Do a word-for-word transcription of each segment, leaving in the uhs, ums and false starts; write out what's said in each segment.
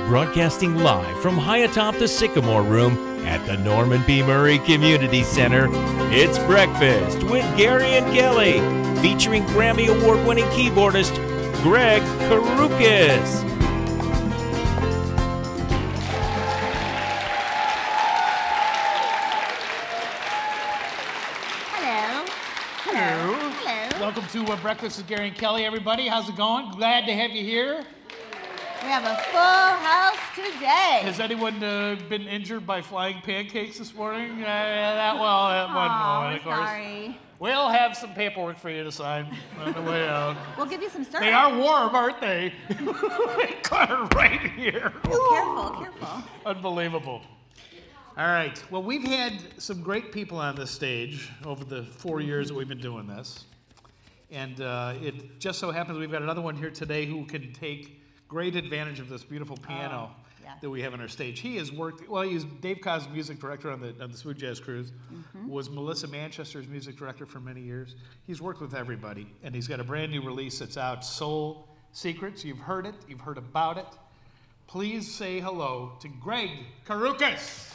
Broadcasting live from high atop the Sycamore Room at the Norman B. Murray Community Center, it's Breakfast with Gary and Kelly, featuring Grammy Award-winning keyboardist Gregg Karukas. Hello. Hello. Hello. Welcome to uh, Breakfast with Gary and Kelly, everybody. How's it going? Glad to have you here. We have a full house today. Has anyone uh, been injured by flying pancakes this morning? Uh, that well, that one Aw, moment, of course. sorry. We'll have some paperwork for you to sign on the way out. We'll give you some syrup. They are warm, aren't they? They got it right here. Careful, careful. Unbelievable. All right. Well, we've had some great people on this stage over the four years that we've been doing this. And uh, it just so happens we've got another one here today who can take great advantage of this beautiful piano oh, yeah. that we have on our stage. He has worked, well, he's Dave Cobb's music director on the, on the Smooth Jazz Cruise, mm-hmm. was Melissa Manchester's music director for many years. He's worked with everybody, and he's got a brand new release that's out, Soul Secrets. You've heard it, you've heard about it. Please say hello to Gregg Karukas.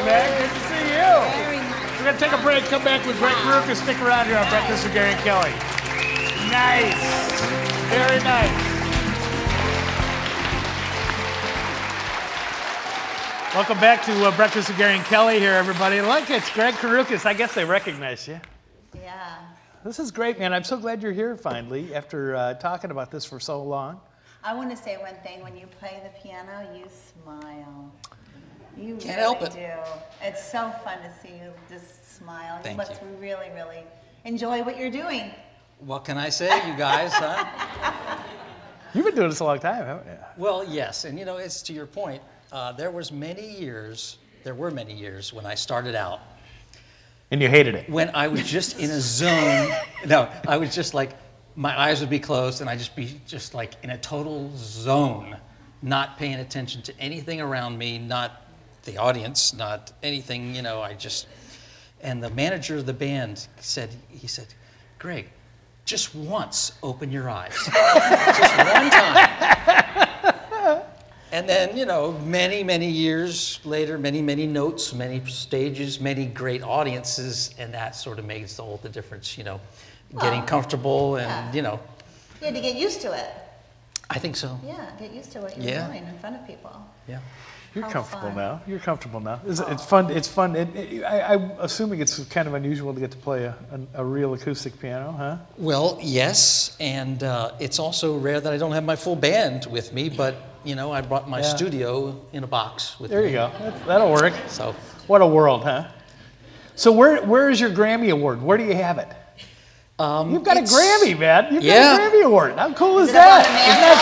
Kelly, man. Good to see you. Very nice. We're going to take a break, come back with Gregg Karukas. Stick around here on Breakfast with Gary and Kelly. Nice. Very nice. Welcome back to uh, Breakfast with Gary and Kelly here, everybody. Look, it's Gregg Karukas. I guess they recognize you. Yeah. This is great, man. I'm so glad you're here finally after uh, talking about this for so long. I want to say one thing. When you play the piano, you smile. You Can't really help it. do. It's so fun to see you just smile. Thank you must you. really, really enjoy what you're doing. What can I say, you guys, huh? You've been doing this a long time, haven't you? Well, yes, and you know, it's to your point. Uh, there was many years, there were many years when I started out. And you hated it. When I was just in a zone, no, I was just like, my eyes would be closed and I'd just be just like in a total zone, not paying attention to anything around me, not the audience, not anything, you know, I just, and the manager of the band said, he said, Greg, just once open your eyes. Just one time. And then, you know, many, many years later, many, many notes, many stages, many great audiences, and that sort of makes all the difference, you know, Well, getting comfortable and, yeah. you know. You had to get used to it. I think so. Yeah, get used to what you're Yeah. doing in front of people. Yeah. You're How comfortable fun. now. You're comfortable now. It's, it's fun. It's fun. It, it, I, I'm assuming it's kind of unusual to get to play a, a, a real acoustic piano, huh? Well, yes, and uh, it's also rare that I don't have my full band with me, but, you know, I brought my Yeah. studio in a box with me. There you go. That, that'll work. So, What a world, huh? So where where is your Grammy award? Where do you have it? um, You've got a it's- Grammy, man. You've Yeah. got a Grammy award. How cool is, Is it up that? on the Isn't that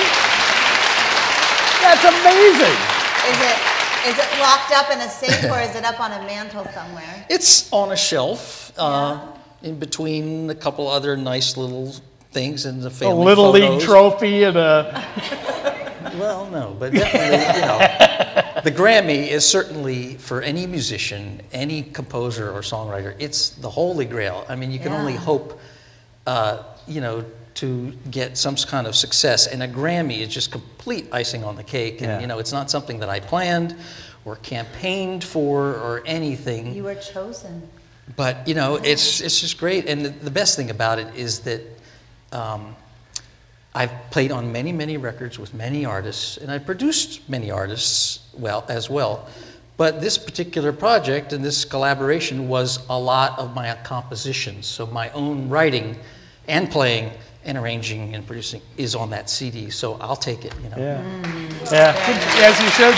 something? That's amazing. Is it is it locked up in a safe or is it up on a mantle somewhere? It's on a shelf uh, in between a couple other nice little things in the A family little league photos. trophy and a. Well, no, but definitely, you know, the Grammy is certainly for any musician, any composer or songwriter, it's the holy grail. I mean, you can Yeah. only hope, uh, you know, to get some kind of success, and a Grammy is just complete icing on the cake. And Yeah. you know, it's not something that I planned or campaigned for or anything. You were chosen. But you know, it's it's just great, and the, the best thing about it is that um, I've played on many many records with many artists, and I produced many artists well as well. But this particular project and this collaboration was a lot of my compositions, so my own writing and playing and arranging and producing is on that C D. So I'll take it. You know. Yeah. Yeah. As you should.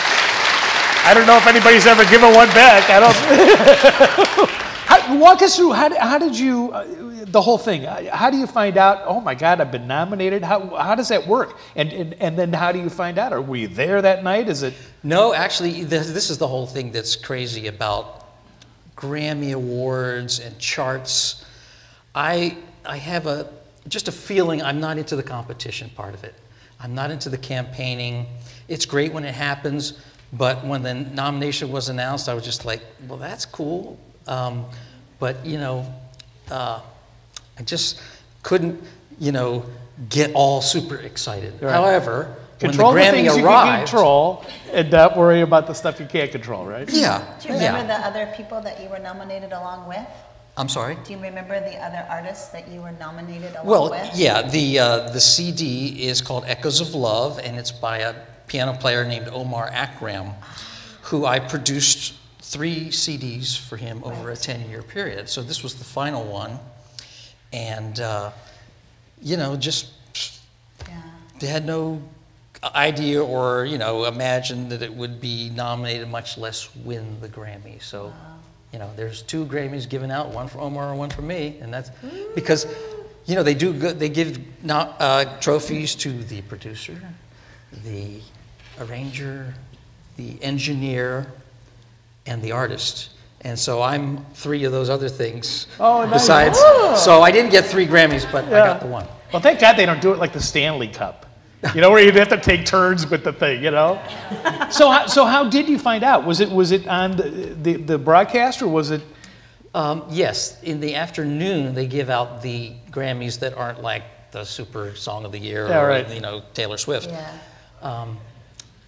I don't know if anybody's ever given one back. I don't. how, walk us through how, how did you uh, the whole thing? How do you find out? Oh my God, I've been nominated. How how does that work? And and, and then how do you find out? Are we there that night? Is it? No, actually, this, this is the whole thing that's crazy about Grammy Awards and charts. I I have a just a feeling I'm not into the competition part of it. I'm not into the campaigning. It's great when it happens, but when the nomination was announced, I was just like, well, that's cool. Um, but you know, uh, I just couldn't, you know, get all super excited. Right. However, Control when the the Grammy things you arrived, can control and not worry about the stuff you can't control, right? yeah, Do you remember yeah. the other people that you were nominated along with? I'm sorry. Do you remember the other artists that you were nominated along Well, with? yeah, the uh, the C D is called Echoes of Love, and it's by a piano player named Omar Akram, who I produced three C Ds for him over a ten-year period. So this was the final one, and uh, you know, just Yeah. they had no idea or you know imagine that it would be nominated, much less win the Grammy. So. You know, there's two Grammys given out, one for Omar and one for me, and that's because, you know, they do good. They give not, uh, trophies to the producer, the arranger, the engineer, and the artist. And so I'm three of those other things. Oh, nice. Besides, Whoa. so I didn't get three Grammys, but I Yeah. got the one. Well, thank God they don't do it like the Stanley Cup. You know, where you have to take turns with the thing, you know? So, how, so how did you find out? Was it was it on the, the, the broadcast or was it? Um, yes, in the afternoon they give out the Grammys that aren't like the Super Song of the Year Yeah, or right. you know Taylor Swift. Yeah. Um,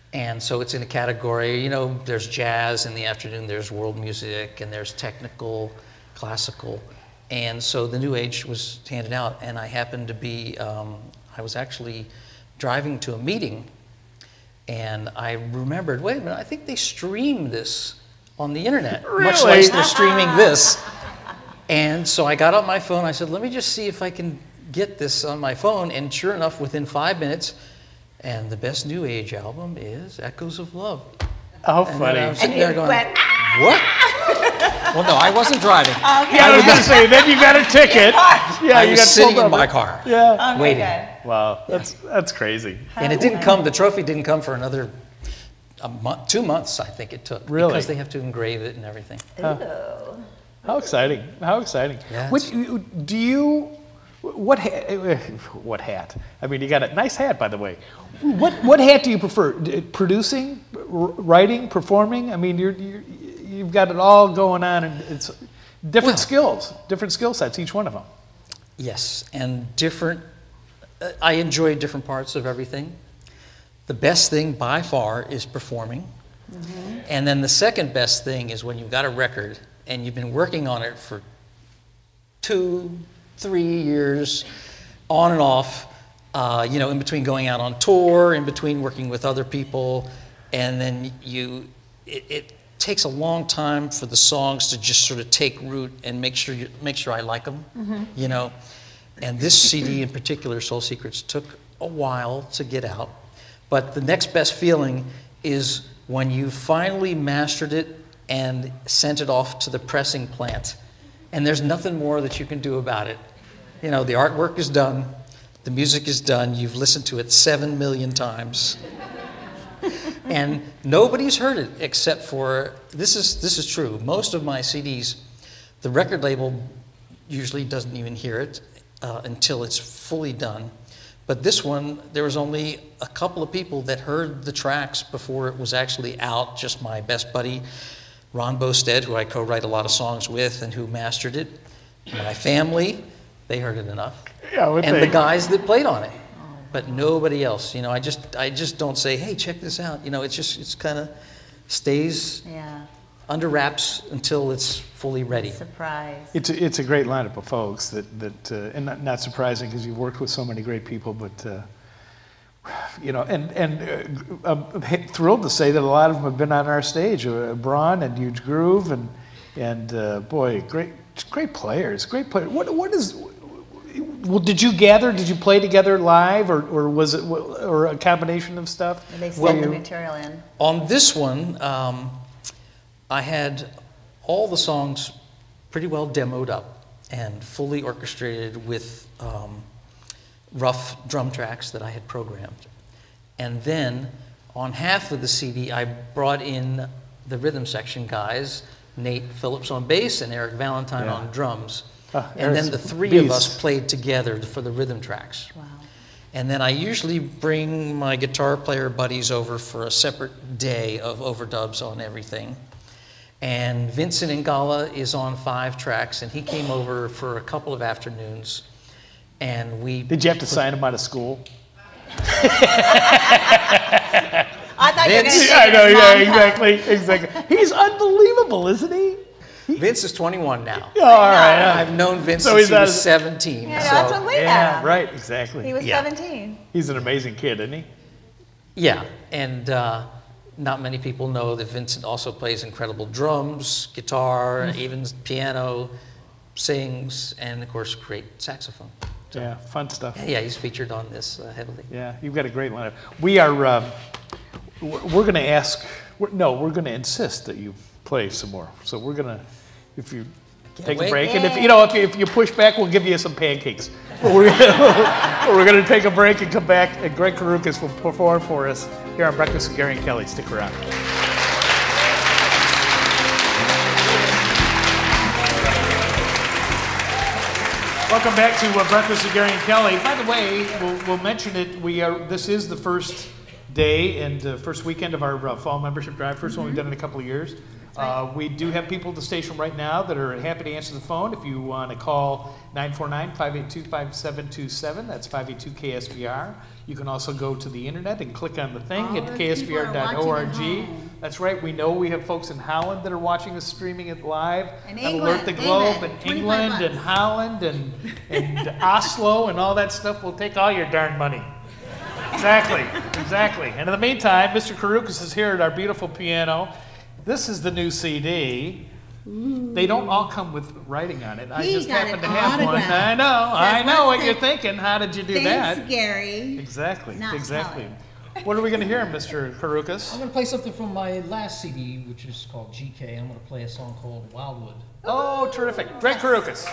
And so it's in a category, you know, there's jazz in the afternoon, there's world music, and there's technical, classical. And so the New Age was handed out, and I happened to be, um, I was actually driving to a meeting, and I remembered, wait a minute, I think they streamed this on the internet, Really? much like they're streaming this. And so I got on my phone, I said, let me just see if I can get this on my phone, and sure enough, within five minutes, and the best New Age album is Echoes of Love. How And funny. then I'm sitting And you there going, went, ah! what? Well, no, I wasn't driving. Okay. Yeah, I was going to say, then you got a ticket. Yeah, I you was got sitting pulled in my over. car. Yeah. Okay, waiting. good. Wow, that's that's crazy. And it didn't come, the trophy didn't come for another a month, two months, I think it took. Really? Because they have to engrave it and everything. Ooh. How exciting! How exciting! Yeah, Which do you? What hat? What hat? I mean, you got a nice hat, by the way. What what hat do you prefer? D- Producing, r- writing, performing? I mean, you're, you're you've got it all going on, and it's different Well- skills, different skill sets, each one of them. Yes, and different, uh, I enjoy different parts of everything. The best thing by far is performing. Mm-hmm. And then the second best thing is when you've got a record and you've been working on it for two, three years, on and off, uh, you know, in between going out on tour, in between working with other people, and then you, it, it takes a long time for the songs to just sort of take root and make sure you, make sure I like them, mm-hmm. you know. And this C D in particular, Soul Secrets, took a while to get out. But the next best feeling is when you finally mastered it and sent it off to the pressing plant. And there's nothing more that you can do about it. You know, the artwork is done, the music is done, you've listened to it seven million times. And nobody's heard it except for, this is, this is true, most of my C Ds, the record label usually doesn't even hear it uh, until it's fully done. But this one, there was only a couple of people that heard the tracks before it was actually out, just my best buddy, Ron Bosted, who I co-write a lot of songs with and who mastered it. My family, they heard it enough. Yeah, I would and think. the guys that played on it. But nobody else. You know, I just I just don't say, hey, check this out. You know, it's just, it's kind of stays Yeah. under wraps until it's fully ready. Surprise. It's a, it's a great lineup of folks that that uh, and not, not surprising because you've worked with so many great people, but uh, you know, and and uh, I'm thrilled to say that a lot of them have been on our stage. Uh, Braun and Huge Groove and and uh, boy, great great players, great players. What what is? Well, did you gather? Did you play together live, or, or was it, or a combination of stuff? They send Well, the you- material in. On this one, um, I had all the songs pretty well demoed up and fully orchestrated with um, rough drum tracks that I had programmed. And then on half of the C D, I brought in the rhythm section guys, Nate Phillips on bass and Eric Valentine Yeah. on drums. Ah, and then Eric's the three beast. of us played together for the rhythm tracks. Wow. And then I usually bring my guitar player buddies over for a separate day of overdubs on everything. And Vincent Ingala is on five tracks, and he came over for a couple of afternoons. And we Did you have to sign him out of school? I thought you were going to Vince- say I know, his yeah, mom exactly, exactly. He's unbelievable, isn't he? Vince is twenty-one now. Oh, all right. I've known Vince So since he's he out was of- seventeen. Yeah, so, that's what we Yeah, have. right, exactly. He was Yeah. seventeen. He's an amazing kid, isn't he? yeah, and uh, not many people know that Vincent also plays incredible drums, guitar, even piano, sings, and of course, great saxophone. So, Yeah, fun stuff. yeah, he's featured on this uh, heavily. Yeah, you've got a great lineup. We are, um, we're, we're going to ask, we're, no, we're going to insist that you play some more. So we're going to, if you take wait. a break, and if you know, if you, if you push back, we'll give you some pancakes. But we're gonna, we're going to take a break and come back, and Gregg Karukas will perform for us here on Breakfast with Gary and Kelly. Stick around. Welcome back to uh, Breakfast with Gary and Kelly. By the way, we'll, we'll mention it. We are. This is the first day and the first weekend of our uh, fall membership drive, first one we've done in a couple of years. Uh, we do have people at the station right now that are happy to answer the phone. If you want to call nine four nine, five eight two, five seven two seven, that's five eight two K S B R. You can also go to the internet and click on the thing All at those K S B R dot org. people are watching at home. That's right. We know we have folks in Holland that are watching us streaming it live. And on England, Alert the Globe, David, and twenty-five England, bucks. and Holland, and, and Oslo, and all that stuff. We'll take all your darn money. Exactly, exactly. And in the meantime, Mister Karukas is here at our beautiful piano. This is the new C D. Ooh. They don't all come with writing on it. I He just got happen it to have one. autographed. I know, Says, I know what "Let's you're say thinking. How did you do Thanks, that? Gary. Exactly, Not exactly. Kelly. What are we going to hear, Mister Karukas? I'm going to play something from my last C D, which is called G K. I'm going to play a song called Wildwood. Oh, terrific. Gregg Karukas.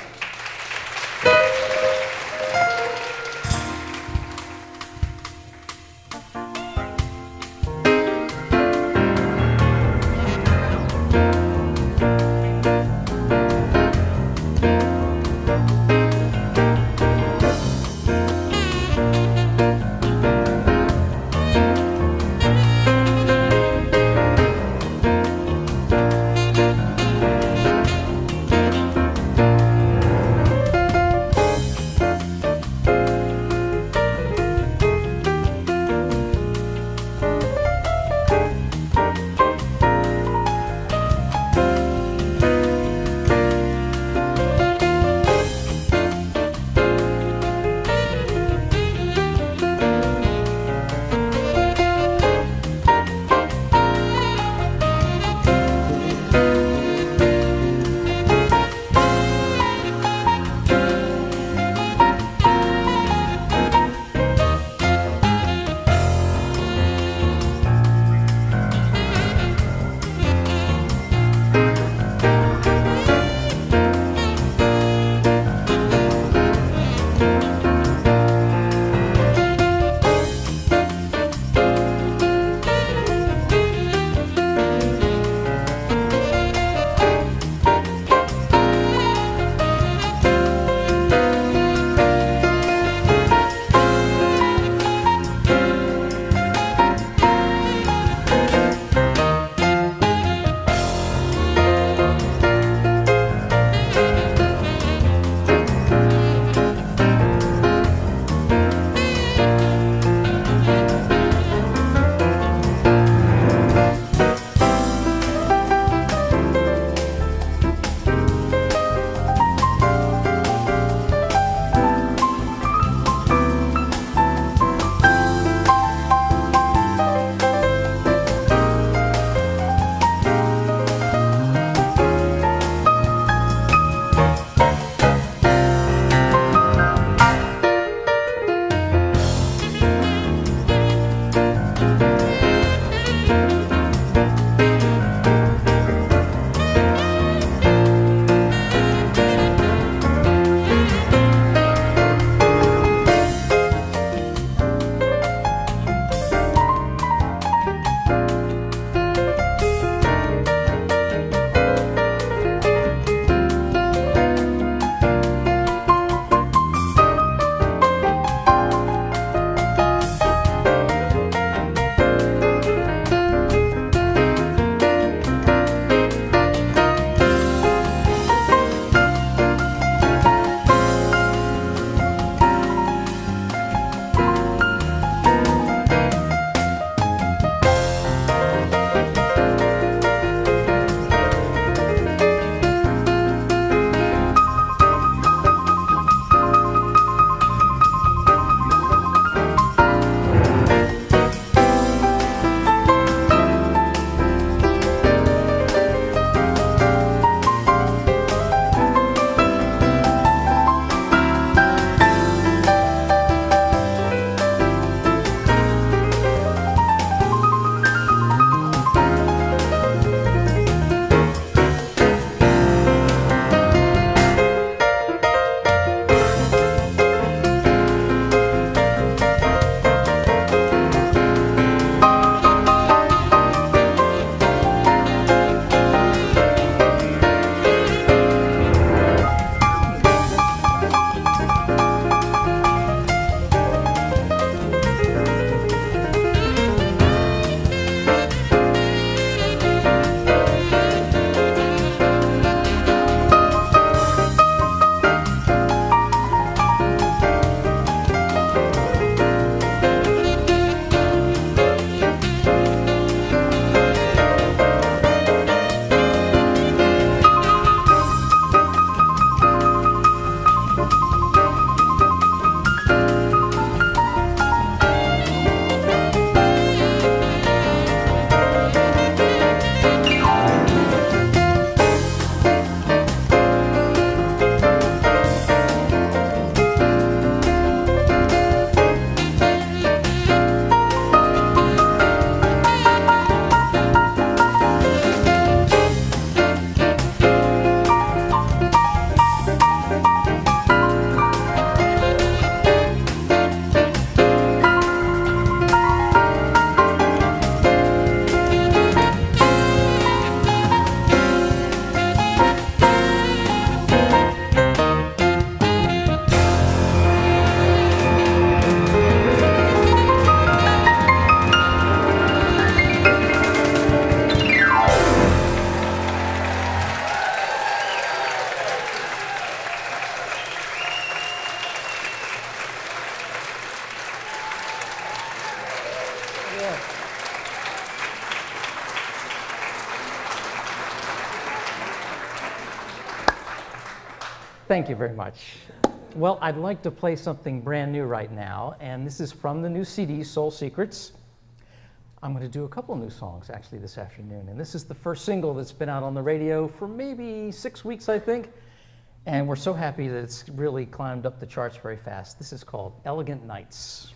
Thank you very much. Well, I'd like to play something brand new right now, and this is from the new C D, Soul Secrets. I'm going to do a couple new songs actually this afternoon, and this is the first single that's been out on the radio for maybe six weeks, I think, and we're so happy that it's really climbed up the charts very fast. This is called Elegant Nights.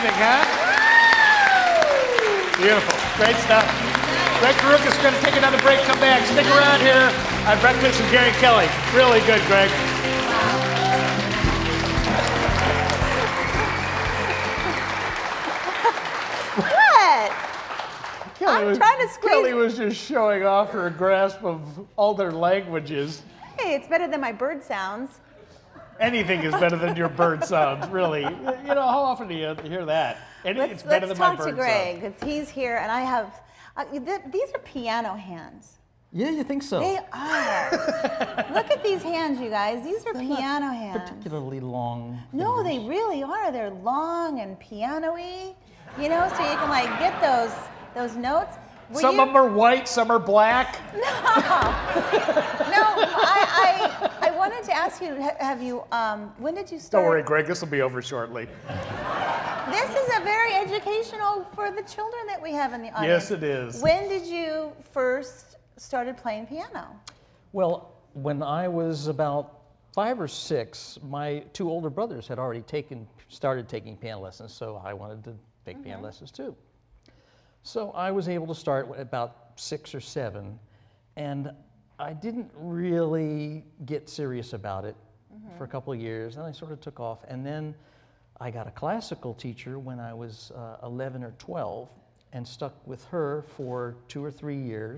amazing, huh? Beautiful. Great stuff. Gregg Karukas is going to take another break, come back. Stick around here on Breakfast with Gary and Kelly. Really good, Greg. What? Kelly I'm was, trying to squeeze. Kelly was just showing off her grasp of all their languages. Hey, it's better than my bird sounds. Anything is better than your bird sounds, really. You know, how often do you hear that? And Let's, it's better let's than my talk to bird Greg, sounds. because he's here, and I have, uh, th these are piano hands. Yeah, you think so? They are. Look at these hands, you guys. These are They're not piano hands. particularly long. No, fingers. they really are. They're long and piano-y, you know, so you can like get those those notes. Were Some you... of them are white, some are black. No, no. I, I I wanted to ask you. ha- Have you? Um, when did you start? Don't worry, Greg, this will be over shortly. This is a very educational for the children that we have in the audience. Yes, it is. When did you first started playing piano? Well, when I was about five or six, my two older brothers had already taken, started taking piano lessons, so I wanted to take piano lessons too. So I was able to start at about six or seven, and I didn't really get serious about it for a couple of years, and I sort of took off. And then I got a classical teacher when I was uh, eleven or twelve, and stuck with her for two or three years.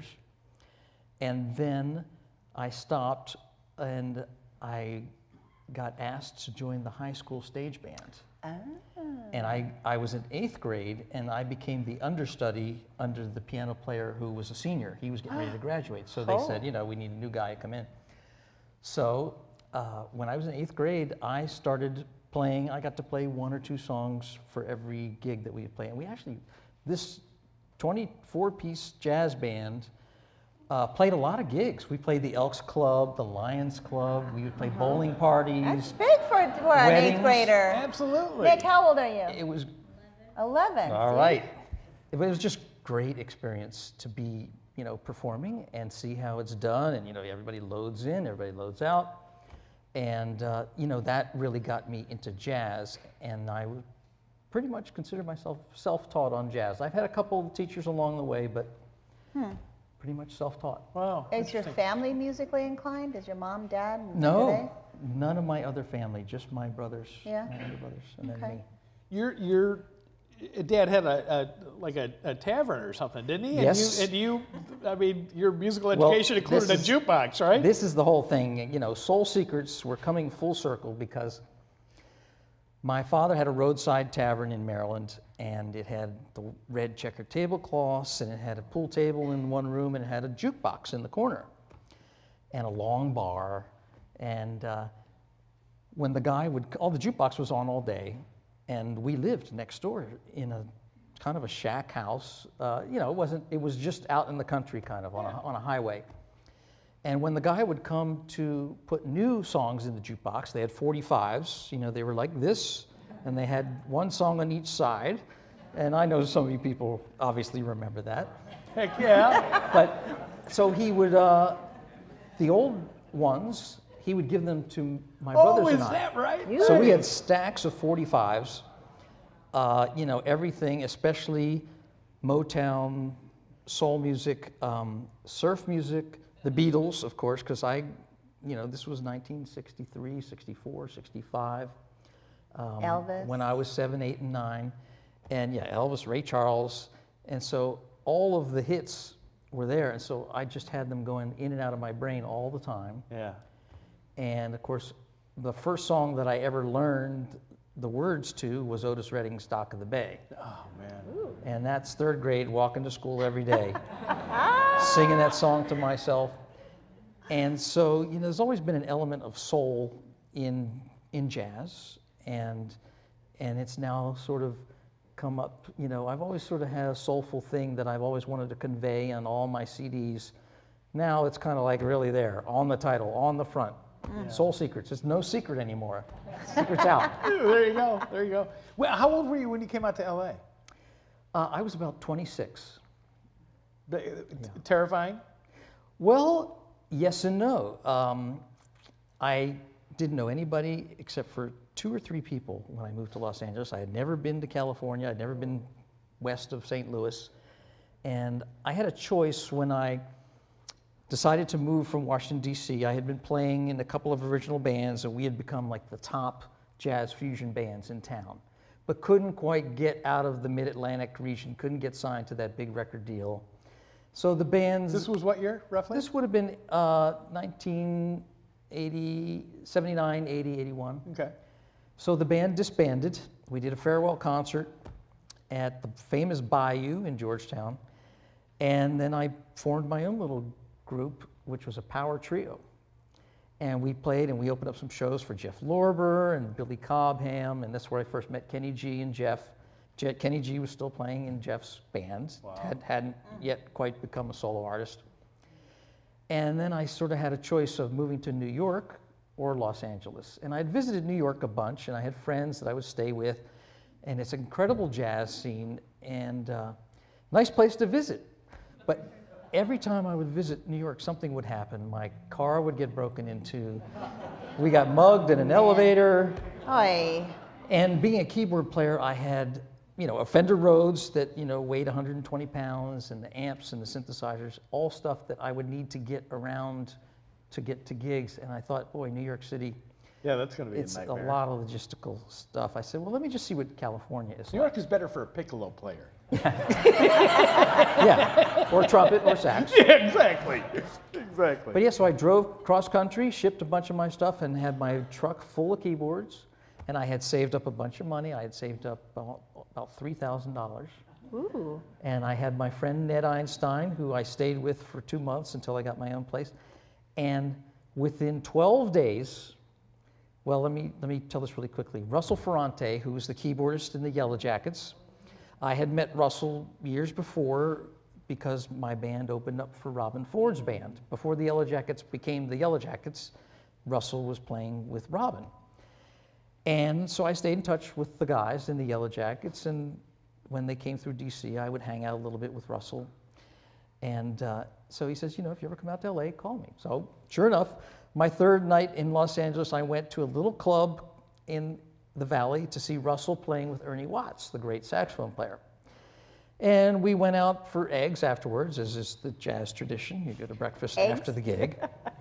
And then I stopped, and I got asked to join the high school stage band. Ah. And I, I was in eighth grade, and I became the understudy under the piano player who was a senior. He was getting ready to graduate. So they Oh. said, you know, we need a new guy to come in. So uh, when I was in eighth grade, I started playing. I got to play one or two songs for every gig that we would play. And we actually, this twenty-four piece jazz band uh, played a lot of gigs. We played the Elks Club, the Lions Club. We would play bowling parties. That's big for, for an eighth Weddings. grader. Absolutely. Nick, how old are you? It was Eleven. all see? right. It was just great experience to be, you know, performing and see how it's done. And, you know, everybody loads in, everybody loads out. And, uh, you know, that really got me into jazz. And I would pretty much consider myself self-taught on jazz. I've had a couple of teachers along the way, but pretty much self-taught. Wow. Is your family musically inclined? Is your mom, dad? do No, none of my other family, just my brothers, Yeah. my older brothers, and then Okay. me. Your your dad had a, a like a, a tavern or something, didn't he? Yes. And you, and you, I mean, your musical Well, education included a this is- jukebox, right? This is the whole thing. You know, Soul Secrets, we're coming full circle because my father had a roadside tavern in Maryland, and it had the red checkered tablecloths, and it had a pool table in one room, and it had a jukebox in the corner, and a long bar. And uh, when the guy would, all the jukebox was on all day, and we lived next door in a kind of a shack house. Uh, you know, it wasn't, it was just out in the country kind of on a, on a highway. And when the guy would come to put new songs in the jukebox, they had forty-fives, you know, they were like this, and they had one song on each side. And I know some of you people obviously remember that. Heck yeah. But, so he would, uh, the old ones, he would give them to my Oh, brothers is and I. that right? So we had stacks of forty-fives, uh, you know, everything, especially Motown, soul music, um, surf music, the Beatles, of course, because I, you know, this was nineteen sixty-three, sixty-four, sixty-five. Um, Elvis. When I was seven, eight, and nine. And yeah, Elvis, Ray Charles. And so all of the hits were there. And so I just had them going in and out of my brain all the time. Yeah. And of course, the first song that I ever learned the words to was Otis Redding's Dock of the Bay. Oh man. And that's third grade, walking to school every day, singing that song to myself. And so, you know, there's always been an element of soul in in jazz, and and it's now sort of come up, you know, I've always sort of had a soulful thing that I've always wanted to convey on all my C Ds. Now it's kind of like really there, on the title, on the front. Yeah. Soul Secrets. It's no secret anymore. Secret's out. There you go. There you go. Well, how old were you when you came out to L A? Uh, I was about twenty-six. The- Terrifying? Well, yes and no. Um, I didn't know anybody except for two or three people when I moved to Los Angeles. I had never been to California. I'd never been west of Saint Louis. And I had a choice when I decided to move from Washington, D C. I had been playing in a couple of original bands, and we had become like the top jazz fusion bands in town, but couldn't quite get out of the Mid-Atlantic region, couldn't get signed to that big record deal. So the bands... This was what year, roughly? This would have been uh, nineteen eighty, seventy-nine, eighty, eighty-one. Okay. So the band disbanded. We did a farewell concert at the famous Bayou in Georgetown. And then I formed my own little group, which was a power trio. And we played and we opened up some shows for Jeff Lorber and Billy Cobham, and that's where I first met Kenny G and Jeff. Je Kenny G was still playing in Jeff's band, Wow. had, hadn't yet quite become a solo artist. And then I sort of had a choice of moving to New York or Los Angeles. And I'd visited New York a bunch, and I had friends that I would stay with, and it's an incredible jazz scene, and uh, nice place to visit. But every time I would visit New York, something would happen. My car would get broken into. We got mugged in an elevator. Oy. And being a keyboard player, I had, you know, a Fender Rhodes that, you know, weighed one hundred twenty pounds, and the amps and the synthesizers, all stuff that I would need to get around to get to gigs. And I thought, boy, New York City, Yeah, that's going to be it's a a nightmare. lot of logistical stuff. I said, well, let me just see what California is New like. York is better for a piccolo player. Yeah, or trumpet or sax. Yeah, exactly. Exactly. But yeah, so I drove cross country, shipped a bunch of my stuff, and had my truck full of keyboards. And I had saved up a bunch of money. I had saved up about, about three thousand dollars. Ooh. And I had my friend Ned Einstein, who I stayed with for two months until I got my own place. And within twelve days, well, let me, let me tell this really quickly. Russell Ferrante, who was the keyboardist in the Yellow Jackets, I had met Russell years before because my band opened up for Robin Ford's band. Before the Yellow Jackets became the Yellow Jackets, Russell was playing with Robin. And so I stayed in touch with the guys in the Yellow Jackets, and when they came through D C, I would hang out a little bit with Russell. And uh, so he says, you know, if you ever come out to L A, call me. So sure enough, my third night in Los Angeles, I went to a little club in the Valley to see Russell playing with Ernie Watts, the great saxophone player. And we went out for eggs afterwards, as is the jazz tradition. You go to breakfast Eggs? after the gig.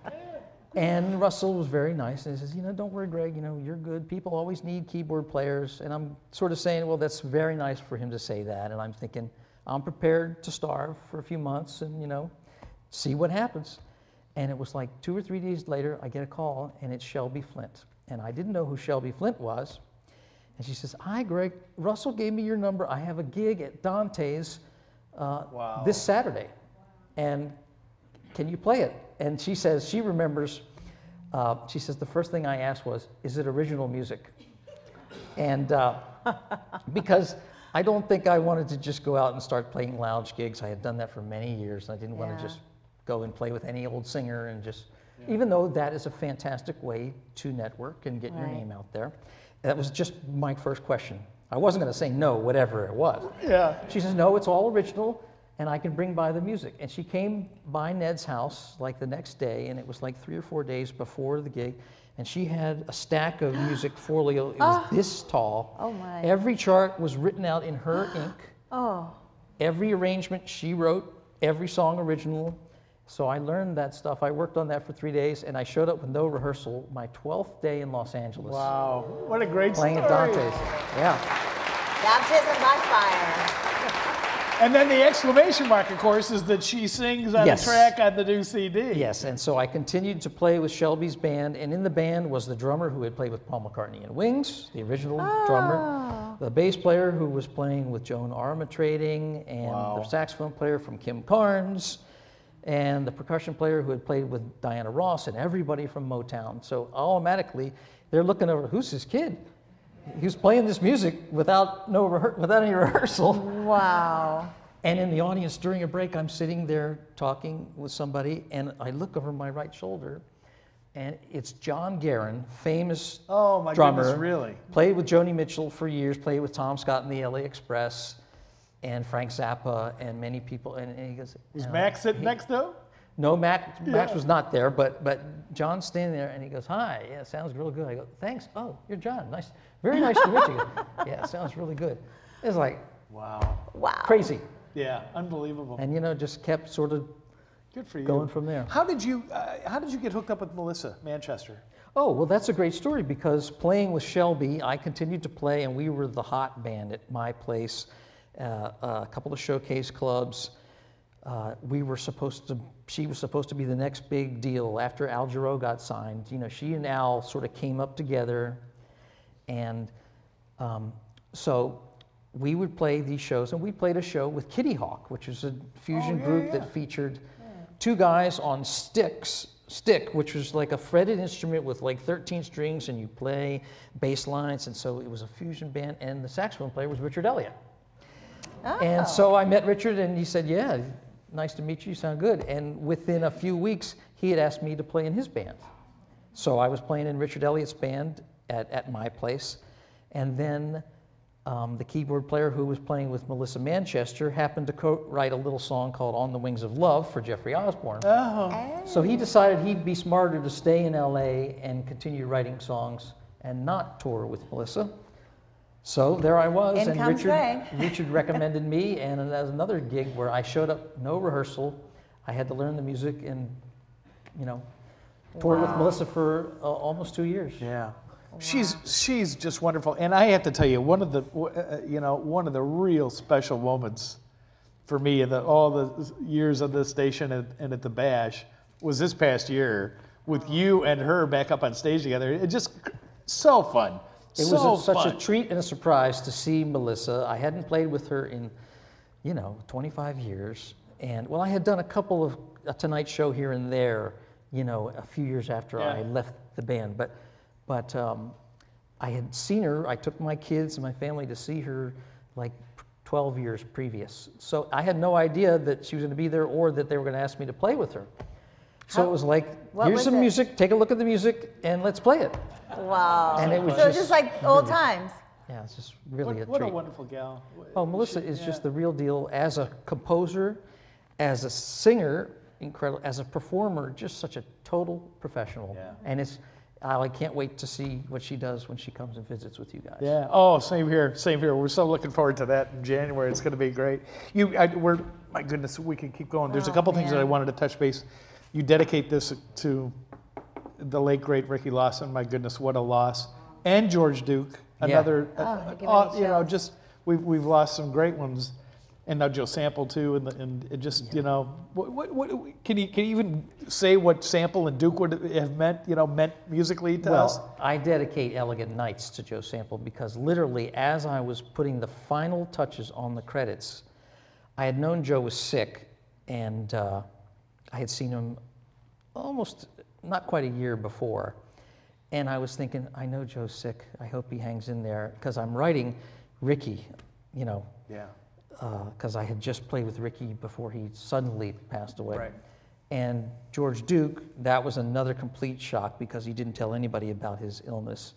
And Russell was very nice, and he says, you know, don't worry, Greg, you know, you're good. People always need keyboard players. And I'm sort of saying, well, that's very nice for him to say that. And I'm thinking, I'm prepared to starve for a few months and, you know, see what happens. And it was like two or three days later, I get a call, and it's Shelby Flint. And I didn't know who Shelby Flint was. And she says, hi, Greg, Russell gave me your number. I have a gig at Dante's uh, Wow. this Saturday. And can you play it? And she says, she remembers, uh, she says, the first thing I asked was, is it original music? And uh, because I don't think I wanted to just go out and start playing lounge gigs. I had done that for many years. I didn't want Yeah. to just go and play with any old singer and just, yeah. Even though that is a fantastic way to network and get your Right. name out there. That was just my first question. I wasn't going to say no, whatever it was. Yeah. She says, no, it's all original, and I can bring by the music. And she came by Ned's house like the next day, and it was like three or four days before the gig, and she had a stack of music folio. It was this tall. Oh, my. Every chart was written out in her ink. Oh. Every arrangement she wrote, every song original. So I learned that stuff. I worked on that for three days, and I showed up with no rehearsal my twelfth day in Los Angeles. Wow. What a great Playing story. at Dante's. Yeah. Baptism by fire. And then the exclamation mark, of course, is that she sings on Yes. a track on the new C D. Yes, and so I continued to play with Shelby's band, and in the band was the drummer who had played with Paul McCartney and Wings, the original drummer, the bass player who was playing with Joan Armatrading, and Wow. the saxophone player from Kim Carnes, and the percussion player who had played with Diana Ross, and everybody from Motown. So automatically, they're looking over, who's this kid? He was playing this music without, no rehe- without any rehearsal. Wow. And in the audience during a break, I'm sitting there talking with somebody, and I look over my right shoulder, and it's John Guerin, famous Oh, my drummer. goodness, really? Played with Joni Mitchell for years, played with Tom Scott in the L A Express, and Frank Zappa, and many people. And, and he goes, Was you know, Max sitting he- next to him? No, Mac, Max was not there, but, but John's standing there, and he goes, "Hi, yeah, sounds real good." I go, "Thanks. Oh, you're John. Nice, very nice to meet you." "Yeah, sounds really good." It's like, Wow. Wow. crazy. Yeah, unbelievable. And you know, just kept sort of Good for you. going from there. How did you uh, How did you get hooked up with Melissa Manchester? Oh, well, that's a great story because playing with Shelby, I continued to play, and we were the hot band at my place, uh, a couple of showcase clubs. Uh, we were supposed to, she was supposed to be the next big deal after Al Jarreau got signed. You know, she and Al sort of came up together, and um, so we would play these shows, and we played a show with Kitty Hawk, which is a fusion Oh, yeah, group yeah. that featured two guys on sticks, stick, which was like a fretted instrument with like thirteen strings, and you play bass lines, and so it was a fusion band, and the saxophone player was Richard Elliott. Oh. And so I met Richard, and he said, "Yeah, nice to meet you, you sound good." And within a few weeks, he had asked me to play in his band. So I was playing in Richard Elliott's band at, at my place, and then um, the keyboard player who was playing with Melissa Manchester happened to co write a little song called "On the Wings of Love" for Jeffrey Osborne. Oh. So he decided he'd be smarter to stay in L A and continue writing songs and not tour with Melissa. So there I was, In and comes Richard, Gregg. Richard recommended me, and that was another gig where I showed up, no rehearsal. I had to learn the music, and you know, toured with Melissa for uh, almost two years. Yeah. She's she's just wonderful, and I have to tell you, one of the uh, you know one of the real special moments for me in the, all the years of this station and, and at the Bash was this past year with you and her back up on stage together. It just so fun. It so was a, such fun. a treat and a surprise to see Melissa. I hadn't played with her in, you know, twenty-five years, and well, I had done a couple of a Tonight Show here and there, you know, a few years after Yeah. I left the band, but. But um, I had seen her, I took my kids and my family to see her like twelve years previous. So I had no idea that she was going to be there or that they were going to ask me to play with her. So How- it was like, what here's was some it? music, take a look at the music, and let's play it. Wow. And it was so just just like old times. Yeah, it's just really What, a what a treat. wonderful gal. Oh, Melissa She- is yeah. just the real deal as a composer, as a singer, incredible, as a performer, just such a total professional. Yeah. And it's, I can't wait to see what she does when she comes and visits with you guys. Yeah. Oh, same here. Same here. We're so looking forward to that in January. It's going to be great. You, I, we're, my goodness, we can keep going. There's a Oh, couple things that I man. wanted to touch base. You dedicate this to the late great Ricky Lawson. My goodness, what a loss. And George Duke, another. Oh, uh, you're giving uh, me you know, chills. just we've we've lost some great ones. And now Joe Sample too, and, the, and it just you know, what, what, what can you can you even say what Sample and Duke would have meant you know meant musically to us? Well, I dedicate Elegant Nights to Joe Sample because literally as I was putting the final touches on the credits, I had known Joe was sick, and uh, I had seen him almost not quite a year before. And I was thinking, I know Joe's sick. I hope he hangs in there because I'm writing Ricky, you know, Yeah. because I had just played with Ricky before he suddenly passed away. Right. And George Duke, that was another complete shock because he didn't tell anybody about his illness.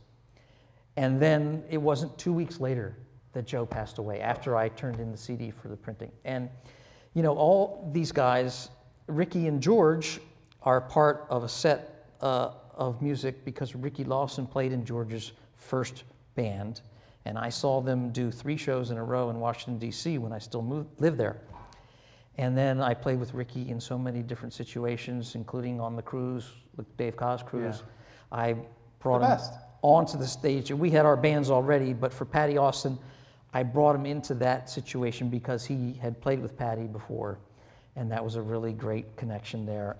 And then it wasn't two weeks later that Joe passed away after I turned in the C D for the printing. And, you know, all these guys, Ricky and George, are part of a set uh, of music because Ricky Lawson played in George's first band. And I saw them do three shows in a row in Washington, D C when I still moved, lived there. And then I played with Ricky in so many different situations, including on the cruise, with Dave Ka's cruise. I brought The him best. onto the stage. We had our bands already, but for Patty Austin, I brought him into that situation because he had played with Patty before. And that was a really great connection there.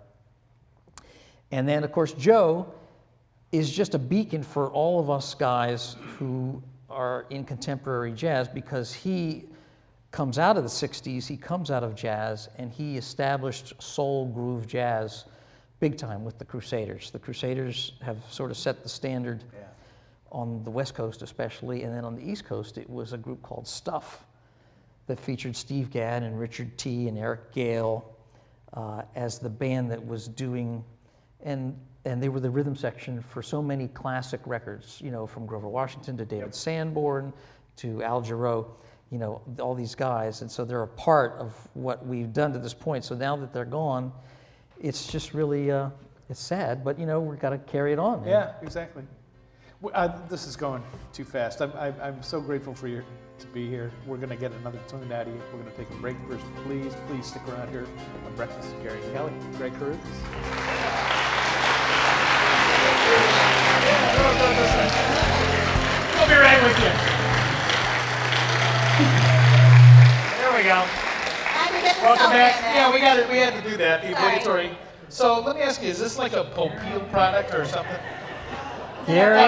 And then, of course, Joe is just a beacon for all of us guys who are in contemporary jazz because he comes out of the sixties, he comes out of jazz, and he established soul groove jazz big time with the Crusaders. The Crusaders have sort of set the standard Yeah. on the West Coast especially, and then on the East Coast it was a group called Stuff that featured Steve Gadd and Richard T. and Eric Gale uh, as the band that was doing, and and they were the rhythm section for so many classic records, you know, from Grover Washington to David Sanborn to Al Jarreau, you know, all these guys. And so they're a part of what we've done to this point. So now that they're gone, it's just really, uh, it's sad, but you know, we've got to carry it on. Yeah, exactly. W- Uh, this is going too fast. I'm, I'm, I'm so grateful for you to be here. We're going to get another tune out of you. We're going to take a break first. Please, please stick around here on Breakfast with Gary and Kelly. Gregg Karukas. We'll be right with you. There we go. And we get the Welcome soda back. in there. Yeah, we got it. We had to do that. The Sorry. obligatory. So let me ask you: is this like a Popeel product or something? Gary,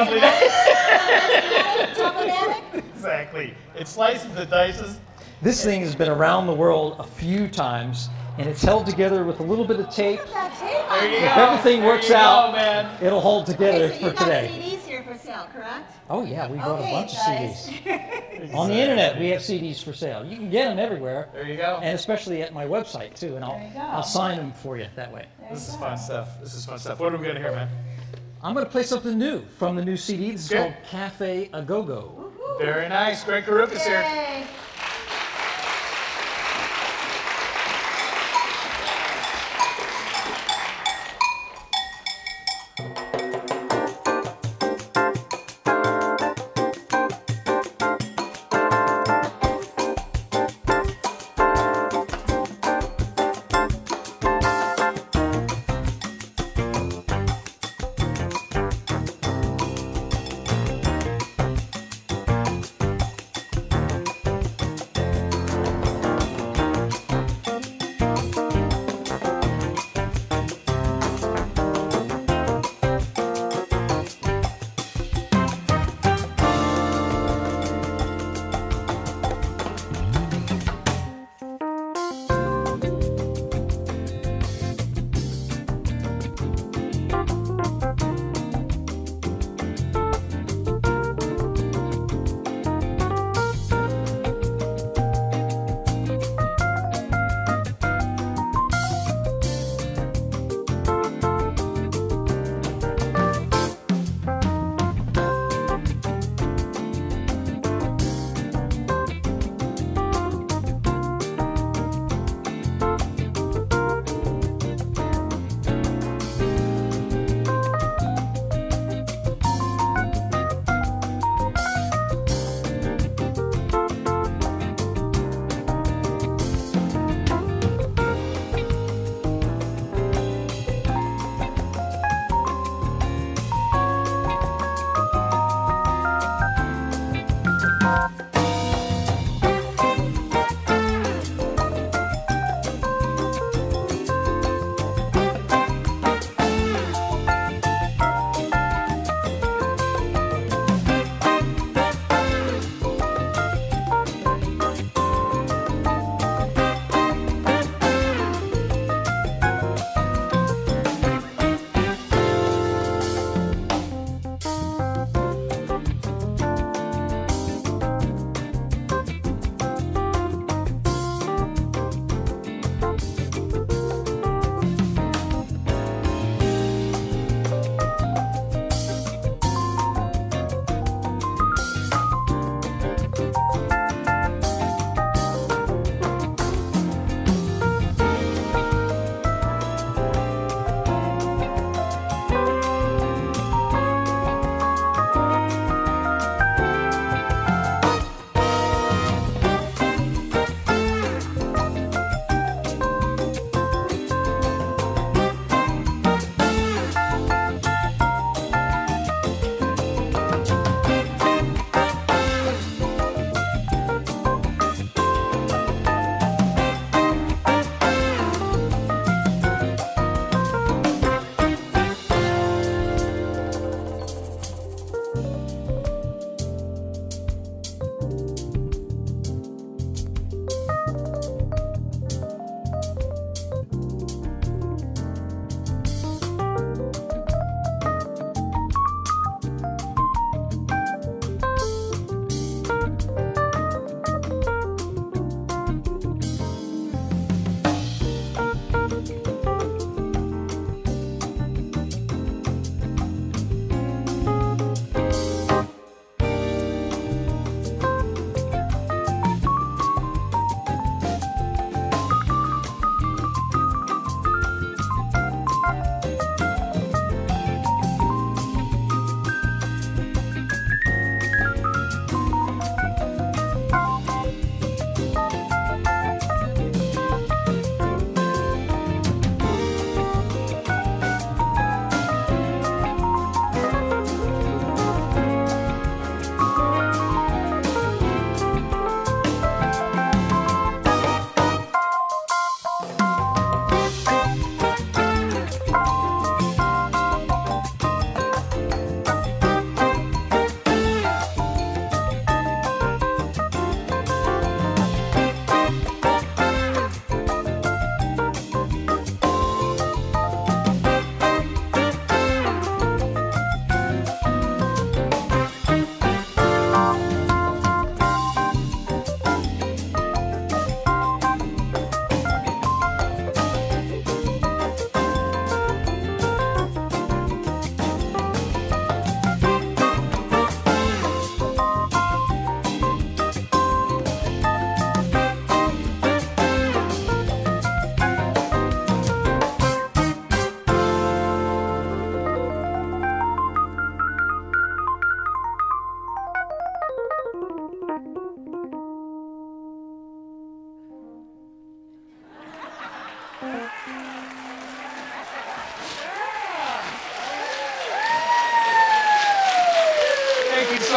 Chocolate? Exactly. It slices and dices. this thing has been around the world a few times, and it's held together with a little bit of tape. That tape on There you there. go. If everything There works you go, out, man. it'll hold together Okay, so for you got today. C Ds here for sale, correct? Oh yeah, we bought Okay, a bunch guys. of C Ds. On the internet, we have C Ds for sale. You can get them everywhere. There you go. And especially at my website too, and I'll, There you go. I'll sign them for you that way. This is fun stuff. This is fun stuff. What are we gonna hear, man? I'm going to play something new from the new C D. This is Okay. called Cafe A Go Go. Very nice. Gregg Karukas here. Yay.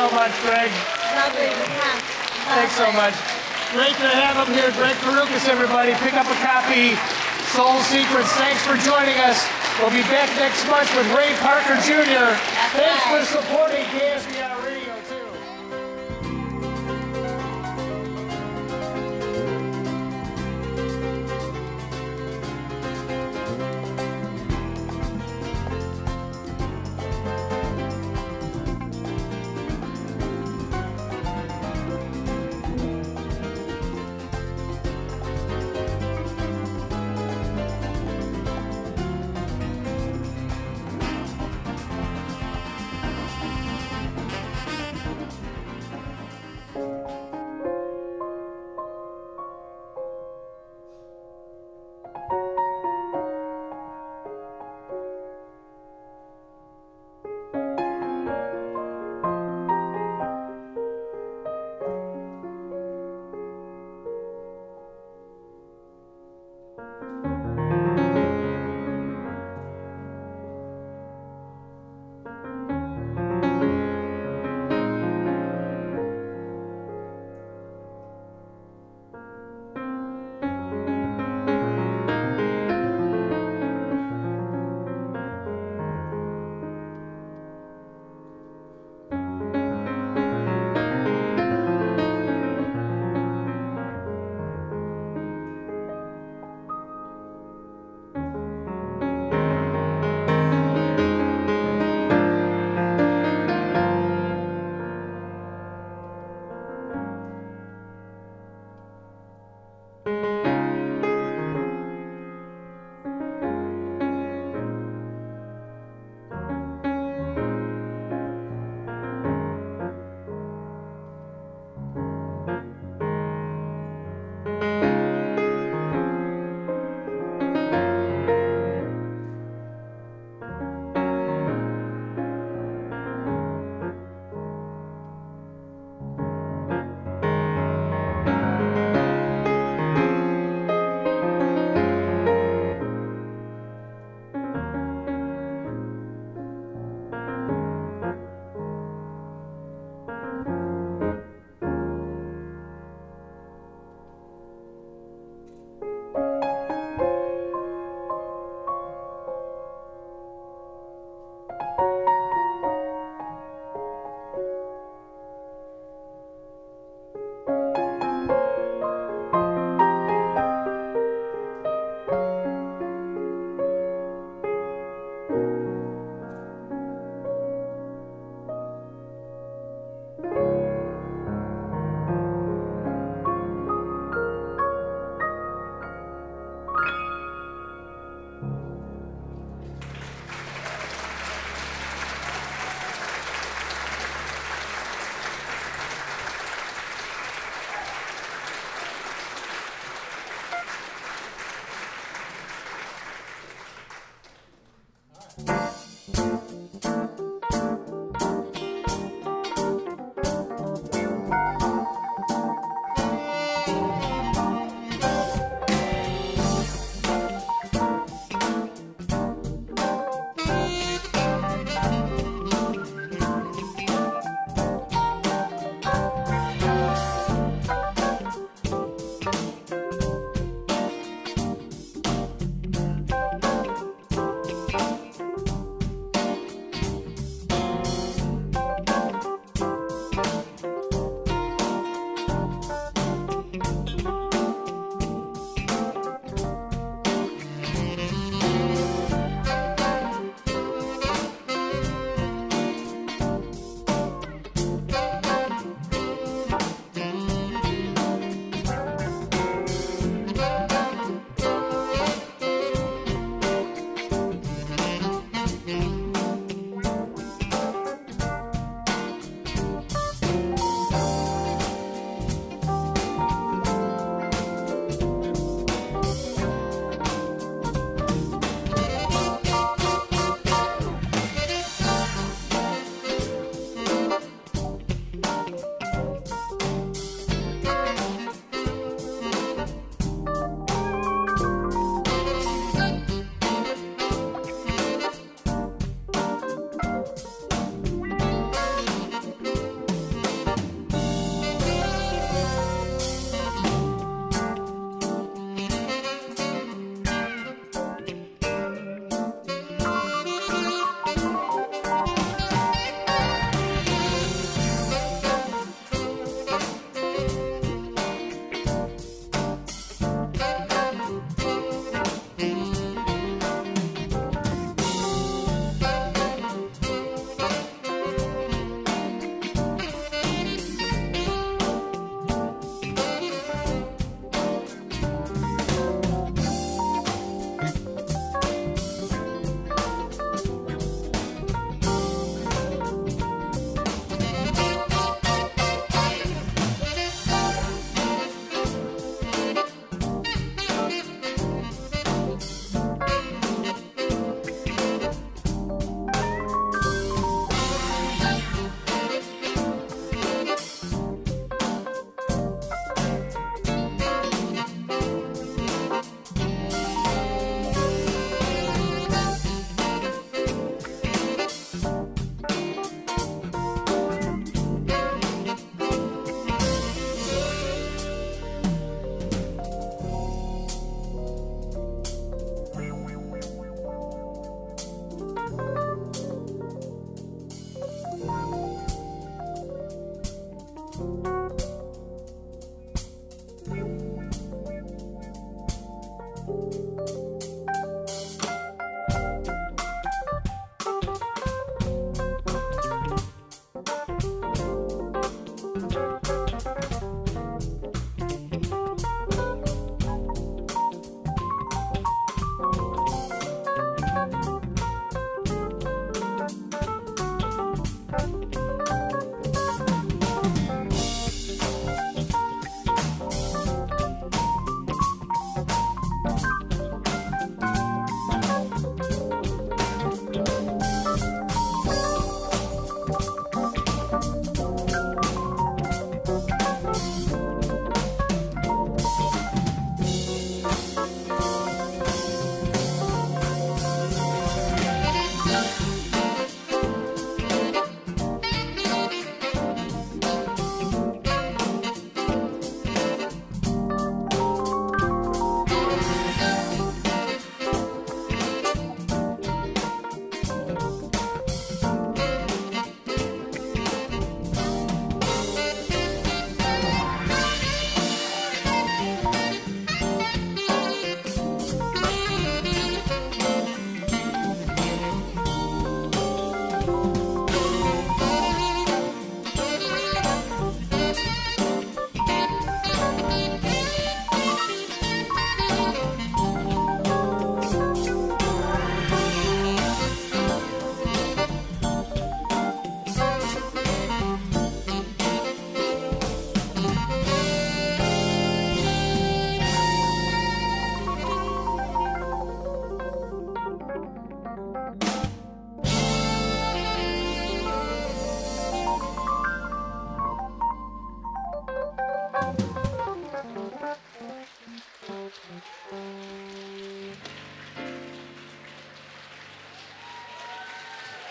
so much, Gregg. Lovely. Yeah. Thanks so much. Great to have him here. Gregg Karukas, everybody. Pick up a copy. Soul Secrets. Thanks for joining us. We'll be back next month with Ray Parker Junior Thanks for supporting K S B R Radio, too.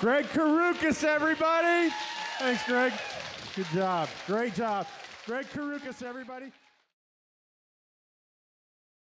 Gregg Karukas, everybody. Thanks, Greg. Good job. Great job. Gregg Karukas, everybody.